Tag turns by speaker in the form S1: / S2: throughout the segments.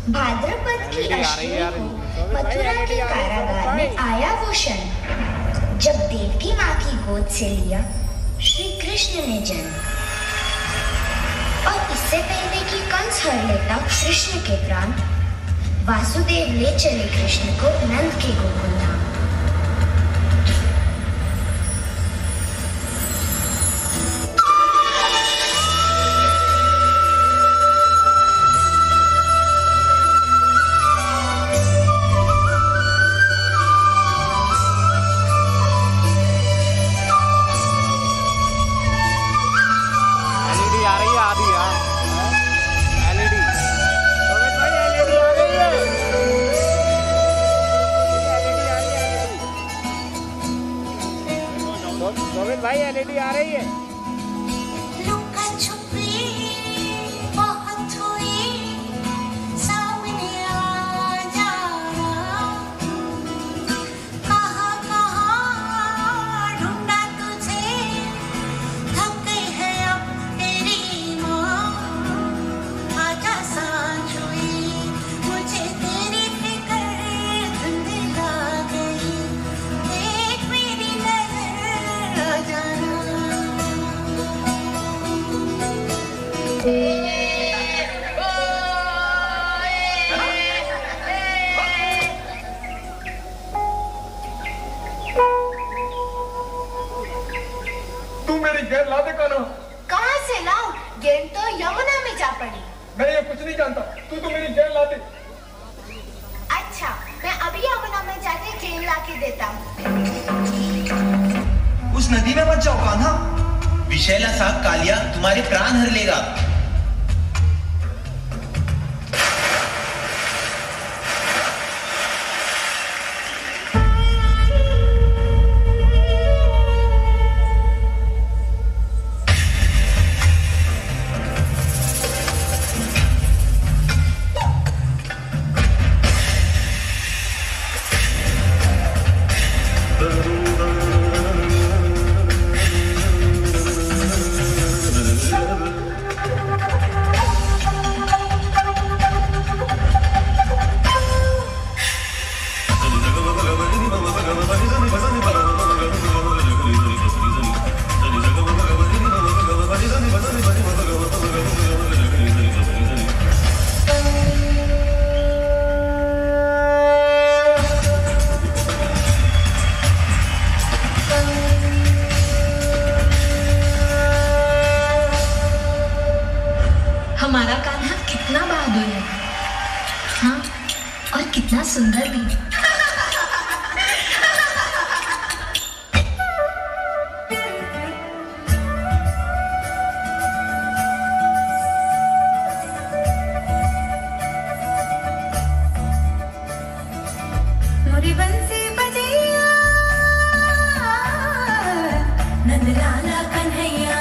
S1: भाद्रपद की अष्टमी को मथुरा के कारागार में आया वो क्षण जब देवकी माँ की गोद से लिया श्री कृष्ण ने जन्म। और इससे पहले कि कंस हर लेता कृष्ण के प्राण, वासुदेव ले चले कृष्ण को नंद के गोकुल धाम।
S2: भाई एलईडी आ रही है।
S3: लुका छुपी बहुत हुई, सामने आ जाना, कहाँ कहाँ ढूंढा तुझे, थक गई है अब तेरी माँ, आजा सांझ हुई, मुझे तेरी फिक्र धुंधला गई, देख मेरी नजर आ जाना।
S4: तू मेरी गेंद ला दे कान्हा।
S1: कहाँ से लाऊं? गेंद तो यमुना में जा पड़ी।
S4: मैं ये कुछ नहीं जानता, तू तो मेरी गेंद ला दे।
S1: अच्छा, मैं अभी यमुना में जाके गेंद ला के देता हूँ।
S5: उस नदी में मत जाओ कान्हा, विषैला साग कालिया तुम्हारे प्राण हर लेगा।
S1: हमारा कान्हा कितना बहादुर है, हाँ, और कितना सुंदर भी।
S3: मोरी बंसी बजैया, नंद लाला कन्हैया,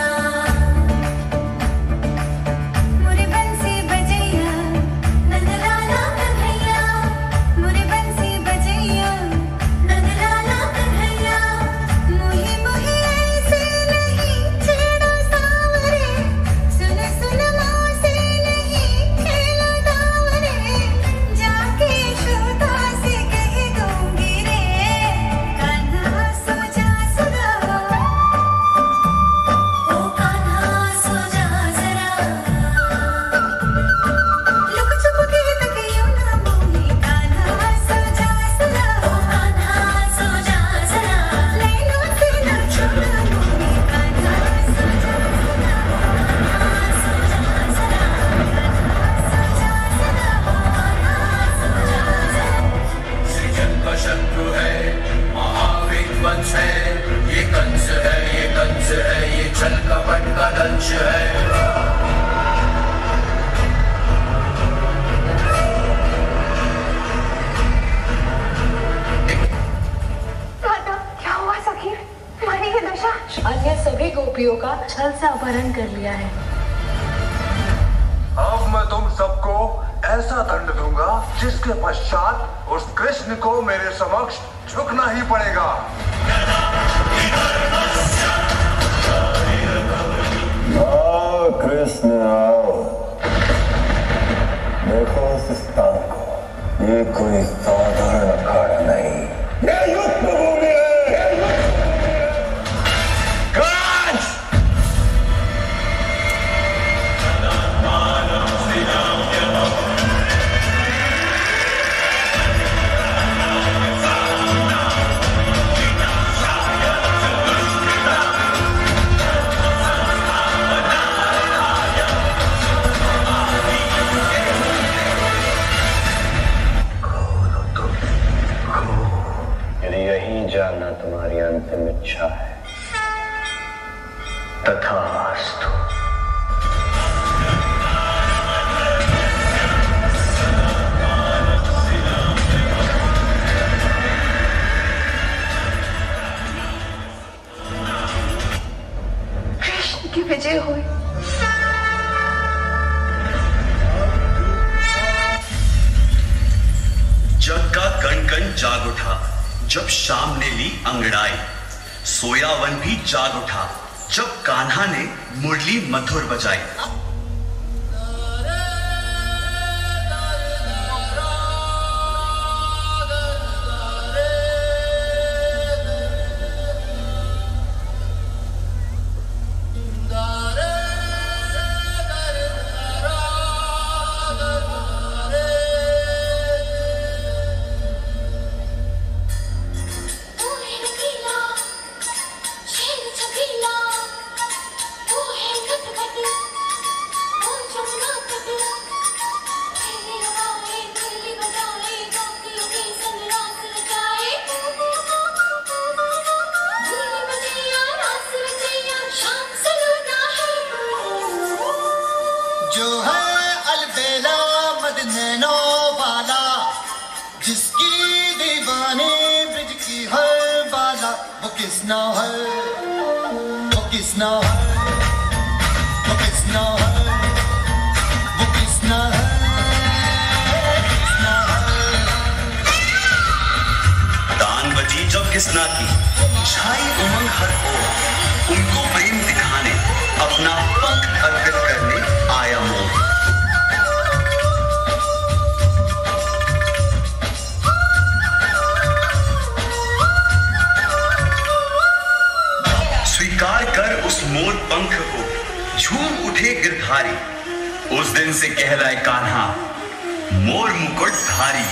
S3: मोरी बंसी बजैया, नंद लाला कन्हैया, मोरी बंसी बजैया, नंद लाला कन्हैया, मोही मोही ऐसे नहीं छेड़ो सावरे, सुन सुन मौसे नहीं खेलो दावरे, जाके यशोदा से कह दूंगी रे, कान्हा सो जा सदा, ओ कान्हा सो जा जरा, लुक छुप के तकियो ना मोही, कान्हा सो जा सदा, ओ कान्हा सो जा जरा, लैलो से ना छुड़ा मोही, कान्हा सो जा सदा, कान्हा सो जा जरा, कान्हा सो जा सदा, कान्हा सो जा जरा।
S6: सृजन का शत्रु है, महाविध्वंस है, ये कंस है, ये कंस है, ये छल कपट का दंश है।
S1: दादा, क्या हुआ सखी? तुम्हारी ये दशा?
S7: अन्य सभी गोपियों का छल से अपहरण कर लिया है।
S4: अब मैं तुम सबको ऐसा दंड दूंगा जिसके पश्चात उस कृष्ण को मेरे समक्ष झुकना ही पड़ेगा।
S8: आओ कृष्ण आओ, देखो उस स्थान
S4: ये कोई साधारण अखाड़ा नहीं, ये युद्ध भूमि है।
S6: जानना तुम्हारी अंतिम इच्छा है, तथास्तु।
S3: कृष्ण की विजय हुई।
S8: जग का कण कण जाग उठा जब शाम ने ली अंगड़ाई, सोया वन भी जाग उठा जब कान्हा ने मुरली मधुर बजाई।
S9: जो है अलबेला मदनैनो वाला, जिसकी दीवानी ब्रिज की है बाला, वो किसना है, वो किसना है, वो किसना है, वो किसना है, किसना है।
S8: तान बजी जब किसना की, छाई उमंग हर ओर, उनको प्रेम दिखाने अपना पंख अर्पित करने आया मोह। स्वीकार कर उस मोर पंख को, झूम उठे गिरधारी, उस दिन से कहलाए कान्हा मोर मुकुट धारी।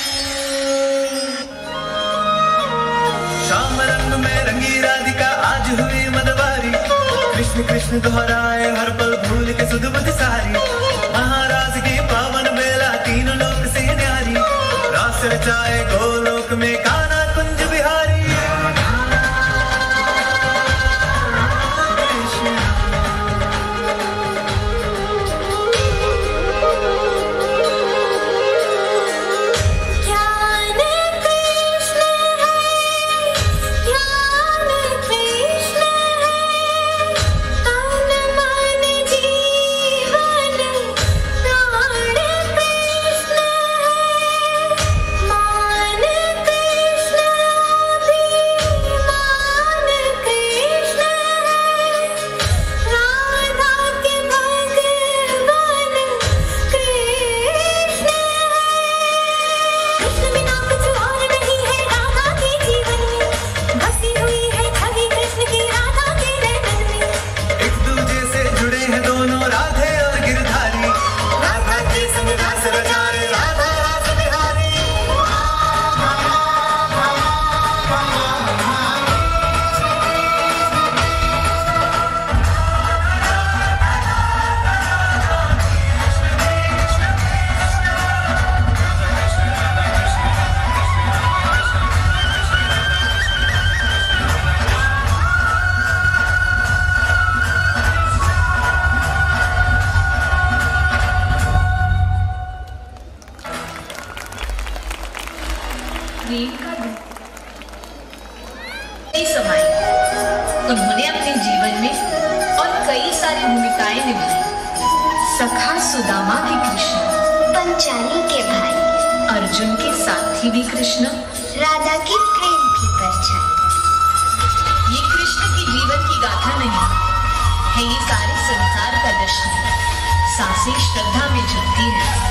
S5: श्याम रंग में रंगी राधिका आज हुई मदवारी, कृष्ण कृष्ण दोहराए हर पल भूल के सुध बुध सारी। महाराज की पावन बेला तीनों लोक से न्यारी, रास रचाए गोलोक में कान्हा कुंज बिहारी।
S7: समाई उन्होंने अपने जीवन में और कई सारी भूमिकाएं निभाई। सखा सुदामा के कृष्ण,
S1: पंचाली के भाई,
S7: अर्जुन के साथी भी कृष्ण,
S1: राधा की प्रेम की परछाई।
S7: ये कृष्ण की जीवन की गाथा नहीं है, ये सारे संसार का दर्शन। सांसें श्रद्धा में झुकती है,